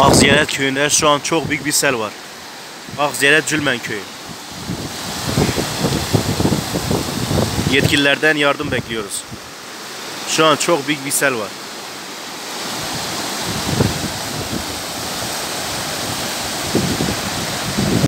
Akziyaret köyünde şu an çok büyük bir sel var. Akziyaret Cülmen köyü. Yetkililerden yardım bekliyoruz. Şu an çok büyük bir sel var.